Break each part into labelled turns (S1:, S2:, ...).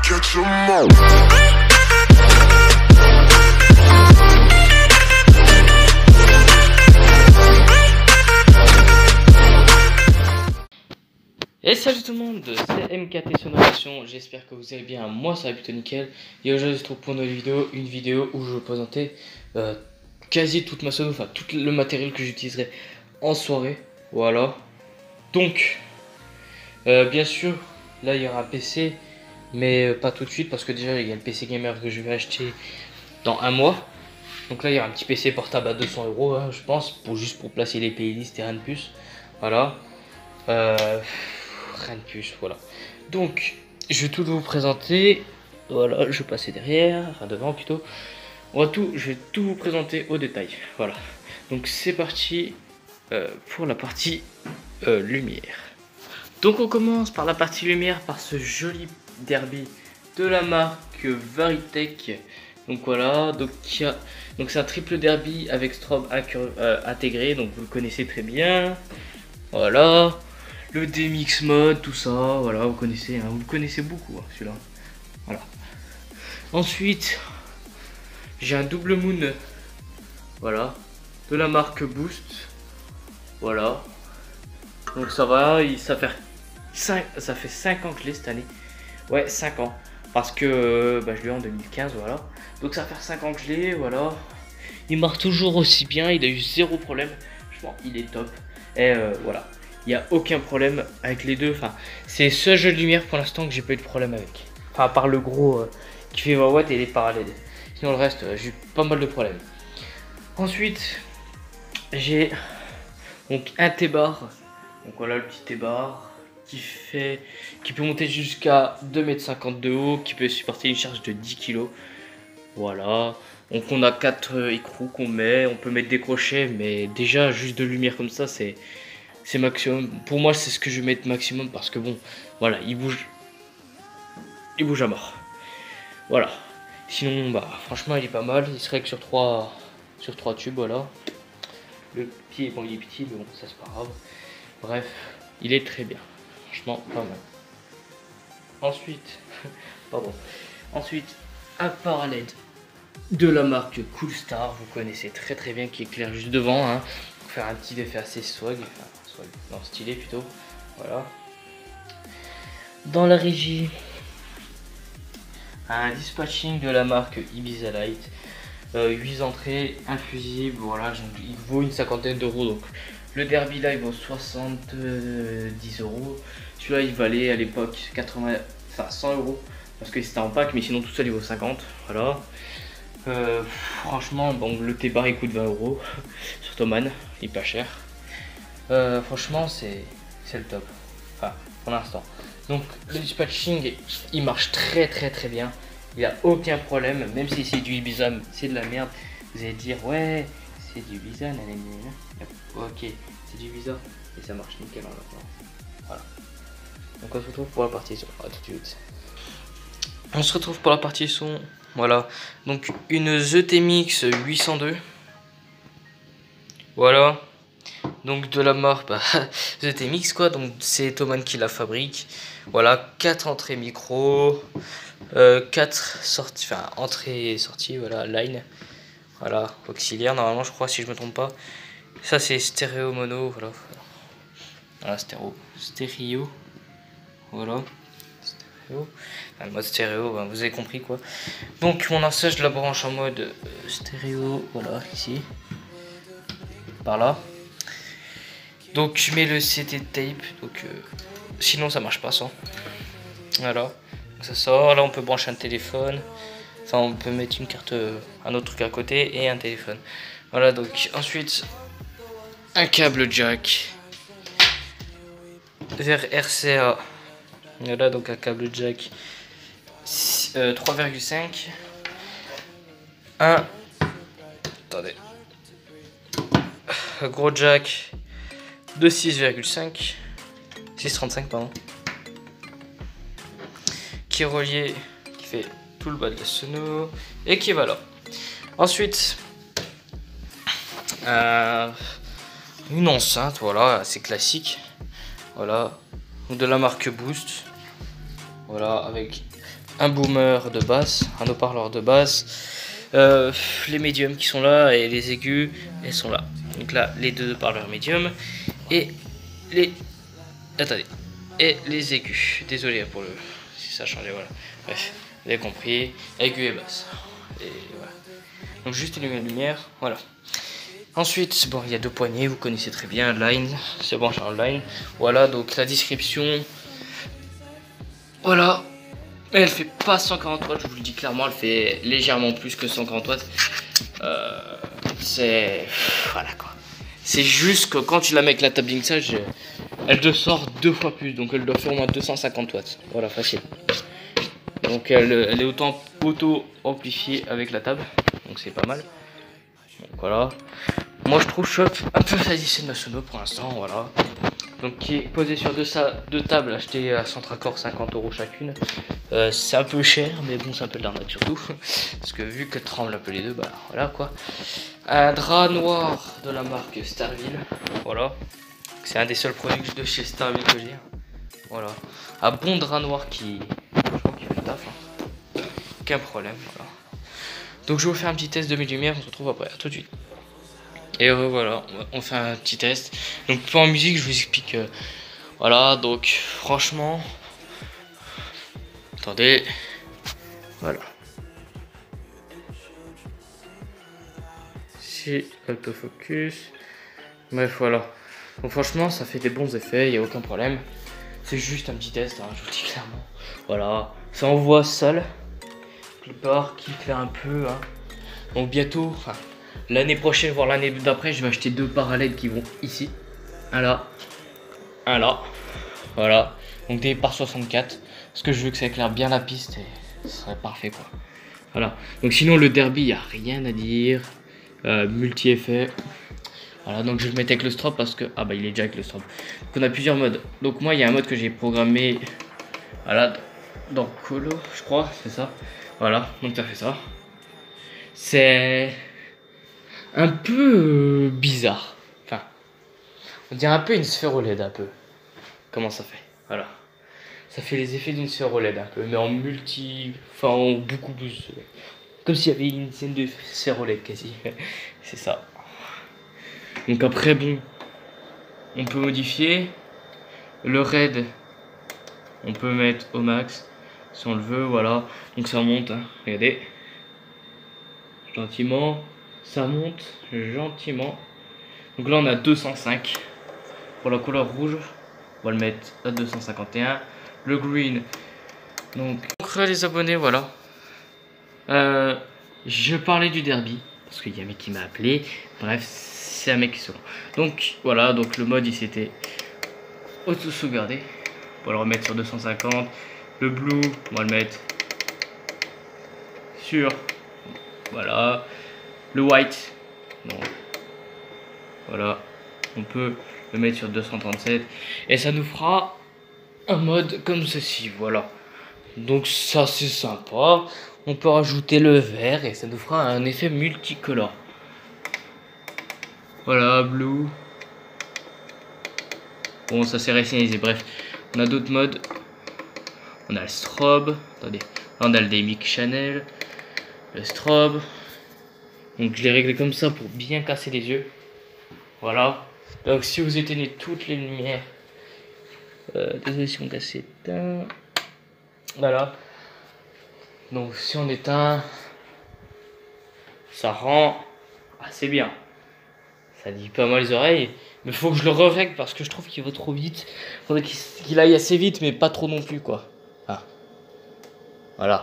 S1: catch 'em all.
S2: Et salut tout le monde, c'est MKT Sonorisation, j'espère que vous allez bien, moi ça va plutôt nickel. Et aujourd'hui je se trouve pour une vidéo où je vais présenter quasi toute ma sono, enfin tout le matériel que j'utiliserai en soirée. Voilà. Donc, bien sûr, là il y aura un PC, mais pas tout de suite parce que déjà il y a le PC gamer que je vais acheter dans un mois. Donc là il y aura un petit PC portable à 200 €, hein, je pense, juste pour placer les playlists et rien de plus. Voilà. Rien de plus, voilà. Donc, je vais tout vous présenter. Voilà, je vais passer derrière, enfin devant plutôt. Je vais tout vous présenter au détail. Voilà. Donc c'est parti pour la partie lumière. Donc on commence par la partie lumière, par ce joli derby de la marque Varitech. Donc voilà, donc c'est un triple derby avec strobe intégré, donc vous le connaissez très bien. Voilà. Le DMX mode, tout ça, voilà, vous connaissez, hein, vous le connaissez beaucoup, hein, celui-là. Voilà. Ensuite, j'ai un double moon, voilà, de la marque Boost, voilà. Donc ça va, ça fait 5 ans que je l'ai cette année. Ouais, 5 ans, parce que je l'ai en 2015, voilà. Donc ça fait 5 ans que je l'ai, voilà. Il marche toujours aussi bien, il a eu zéro problème, franchement, il est top. Et voilà. Il n'y a aucun problème avec les deux. Enfin, c'est ce jeu de lumière pour l'instant que j'ai pas eu de problème avec. Enfin, à part le gros qui fait 20 watts et les parallèles. Sinon, le reste, j'ai eu pas mal de problèmes. Ensuite, j'ai donc un T-bar. Donc voilà le petit T-bar qui peut monter jusqu'à 2,50 m de haut, qui peut supporter une charge de 10 kg. Voilà. Donc on a 4 écrous qu'on met. On peut mettre des crochets, mais déjà juste de lumière comme ça, c'est maximum. Pour moi, c'est ce que je vais mettre maximum parce que bon, voilà, il bouge à mort. Voilà. Sinon, franchement, il est pas mal. Il se règle sur 3 tubes, voilà. Le pied, bon, il est petit, mais bon, ça c'est pas grave. Bref, il est très bien. Franchement, pas mal. Ensuite, pardon. Ensuite, un parallèle de la marque Coolstar, vous connaissez très très bien, qui éclaire juste devant, hein, pour faire un petit effet assez swag. Non, stylé plutôt, voilà. Dans la régie, un dispatching de la marque Ibiza Light, 8 entrées, infusible, voilà, il vaut une cinquantaine d'euros. Donc le derby là il vaut 70 €, celui-là il valait à l'époque 100 € parce que c'était en pack, mais sinon tout seul il vaut 50, voilà. Franchement, bon, le T-bar il coûte 20 € sur Thomann, il est pas cher. Franchement, c'est le top. Enfin, pour l'instant. Donc, le dispatching, il marche très bien. Il n'y a aucun problème, même si c'est du Ibiza, c'est de la merde. Vous allez dire, ouais, c'est du Ibiza, nanana. Ok, c'est du Ibiza et ça marche nickel en maintenant. Voilà. Donc, on se retrouve pour la partie son. À tout de suite. On se retrouve pour la partie son. Voilà. Donc, une ZTMX 802. Voilà. Donc de la marque ZTMX quoi, donc c'est Thomann qui la fabrique. Voilà, 4 entrées micro, 4 sorties, enfin entrée et sortie, voilà, line, voilà, auxiliaire normalement je crois si je me trompe pas. Ça c'est stéréo mono, voilà, voilà stéréo, voilà, stéréo, enfin, le mode stéréo, vous avez compris quoi. Donc mon enceinte je la branche en mode stéréo, voilà ici, par là. Donc je mets le CD tape, donc sinon ça marche pas sans. Voilà, donc ça sort. Là on peut brancher un téléphone, enfin on peut mettre une carte, un autre truc à côté et un téléphone. Voilà, donc ensuite un câble jack vers RCA. Voilà, donc un câble jack 3,5. Attendez, gros jack de 6,35 pardon, qui est relié, qui fait tout le bas de la sono et qui va là. Ensuite une enceinte, voilà, assez classique, voilà, de la marque Boost, voilà, avec un boomer de basse, un haut-parleur de basse, les médiums qui sont là et les aigus, elles sont là. Donc là, les deux haut-parleurs médiums et les... Attendez. Et les aigus. Désolé pour le... si ça a changé, voilà. Bref, vous avez compris. Aigus et basse. Et voilà. Donc juste une lumière, voilà. Ensuite, bon, il y a deux poignées, vous connaissez très bien, line, c'est bon, j'ai un line. Voilà, donc la description, voilà. Elle fait pas 140 watts, je vous le dis clairement, elle fait légèrement plus que 140 watts. C'est... voilà quoi. C'est juste que quand tu la mets avec la table mixage, elle te sort 2 fois plus, donc elle doit faire au moins 250 watts. Voilà, facile. Donc elle est autant auto-amplifiée avec la table, donc c'est pas mal. Donc voilà. Moi je trouve Shop un peu satisfait de ma sono pour l'instant, voilà. Donc qui est posé sur deux tables achetées à Centracor 50 € chacune. C'est un peu cher, mais bon c'est un peu de l'arnaque surtout. Parce que vu que tremble un peu les deux, bah voilà quoi. Un drap noir de la marque Starville, voilà. C'est un des seuls produits de chez Starville que j'ai. Voilà. Un bon drap noir qui... franchement qui fait le taf. Hein. Aucun problème, voilà. Donc je vais vous faire un petit test de mes lumières, on se retrouve après, à tout de suite. Et voilà, on fait un petit test. Donc pour en musique, je vous explique. Voilà, donc franchement, attendez, voilà. Si autofocus, bref voilà. Donc franchement, ça fait des bons effets, il n'y a aucun problème. C'est juste un petit test, hein, je vous dis clairement. Voilà, ça envoie seul. Le bar qui éclaire un peu. Hein. Donc bientôt, enfin, l'année prochaine, voire l'année d'après, je vais acheter 2 parallèles qui vont ici. Un là. Un là. Voilà. Donc des par 64. Parce que je veux que ça éclaire bien la piste et ce serait parfait quoi. Voilà. Donc sinon le derby, il n'y a rien à dire. Multi-effet. Voilà, donc je vais le mettre avec le strobe parce que... ah bah il est déjà avec le strobe. Donc on a plusieurs modes. Donc moi il y a un mode que j'ai programmé. Voilà. Dans Colo, je crois, c'est ça. Voilà, donc ça fait ça. C'est un peu bizarre. Enfin, on dirait un peu une sphère OLED un peu. Comment ça fait? Voilà. Ça fait les effets d'une sphère OLED un peu, mais en multi... enfin en beaucoup plus... comme s'il y avait une scène de sphère OLED quasi. C'est ça. Donc après, bon, on peut modifier. Le RED, on peut mettre au max si on le veut, voilà. Donc ça monte, hein. Regardez. Gentiment, ça monte gentiment. Donc là on a 205 pour la couleur rouge, on va le mettre à 251. Le green, donc les abonnés, voilà. Je parlais du derby parce qu'il y a un mec qui m'a appelé. Bref, c'est un mec qui se rend. Donc voilà, donc le mode il s'était auto sauvegardé. On va le remettre sur 250. Le blue, on va le mettre sur, voilà. Le white, donc voilà, on peut le mettre sur 237 et ça nous fera un mode comme ceci, voilà. Donc ça c'est sympa. On peut rajouter le vert et ça nous fera un effet multicolore. Voilà, blue. Bon, ça c'est racialisé, bref. On a d'autres modes. On a le strobe, attendez, là on a le DMX Channel, le strobe. Donc je l'ai réglé comme ça pour bien casser les yeux. Voilà. Donc si vous éteignez toutes les lumières, désolé si on casse éteint. Voilà. Donc si on éteint, ça rend assez bien. Ça dit pas mal les oreilles. Mais faut que je le règle parce que je trouve qu'il va trop vite. Faudrait qu'il aille assez vite mais pas trop non plus quoi. Ah. Voilà.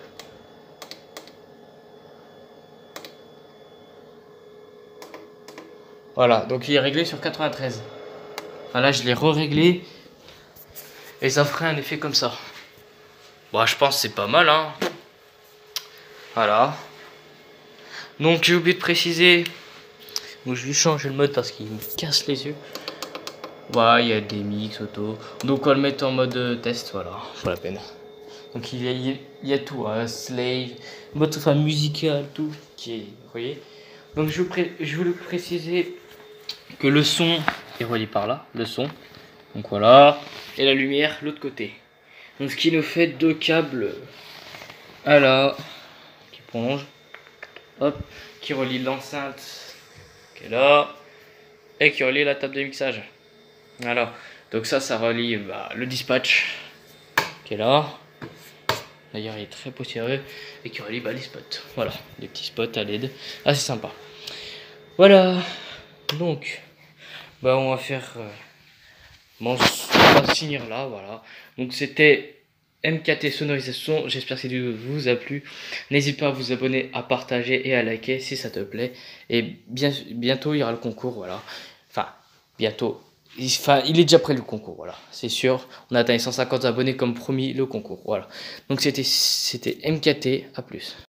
S2: Voilà, donc il est réglé sur 93. Enfin, là, je l'ai re-réglé. Et ça ferait un effet comme ça. Bon, je pense que c'est pas mal, hein. Voilà. Donc, j'ai oublié de préciser. Donc, je vais changer le mode parce qu'il me casse les yeux. Voilà, il y a des mix, auto. Donc, on va le mettre en mode test, voilà. Pas la peine. Donc, il y a tout, hein. Slave, mode enfin, musical, tout. Qui est, vous voyez. Donc, je voulais préciser que le son est relié par là, le son. Donc voilà, et la lumière l'autre côté. Donc ce qui nous fait deux câbles Voilà, qui prolonge, hop, qui relie l'enceinte qui est là et qui relie la table de mixage. Voilà, donc ça relie le dispatch qui est là. D'ailleurs, il est très poussiéreux et qui relie les spots. Voilà, des petits spots à LED, assez sympa. Voilà, donc on va faire. On va finir là, voilà. Donc c'était MKT sonorisation, j'espère que cette vidéo vous a plu. N'hésite pas à vous abonner, à partager et à liker si ça te plaît. Et bientôt il y aura le concours, voilà. Enfin, bientôt. Il est déjà prêt le concours, voilà, c'est sûr. On a atteint les 150 abonnés comme promis le concours, voilà. Donc c'était MKT, à plus.